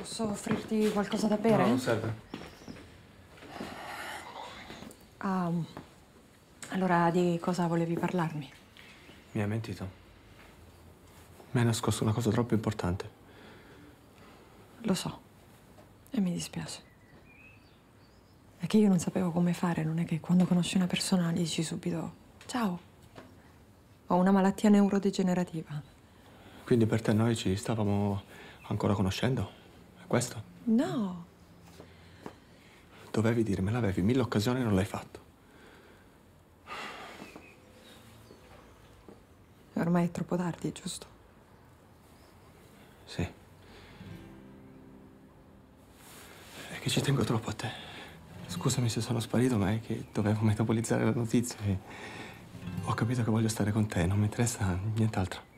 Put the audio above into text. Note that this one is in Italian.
Posso offrirti qualcosa da bere? No, non serve. Allora di cosa volevi parlarmi? Mi hai mentito. Mi hai nascosto una cosa troppo importante. Lo so. E mi dispiace. È che io non sapevo come fare, non è che quando conosci una persona gli dici subito ciao. Ho una malattia neurodegenerativa. Quindi per te noi ci stavamo ancora conoscendo? È questo? No. Dovevi dirmelo, avevi 1000 occasioni e non l'hai fatto. Ormai è troppo tardi, giusto? Sì. È che ci tengo troppo a te. Scusami se sono sparito, ma è che dovevo metabolizzare la notizia e ho capito che voglio stare con te, non mi interessa nient'altro.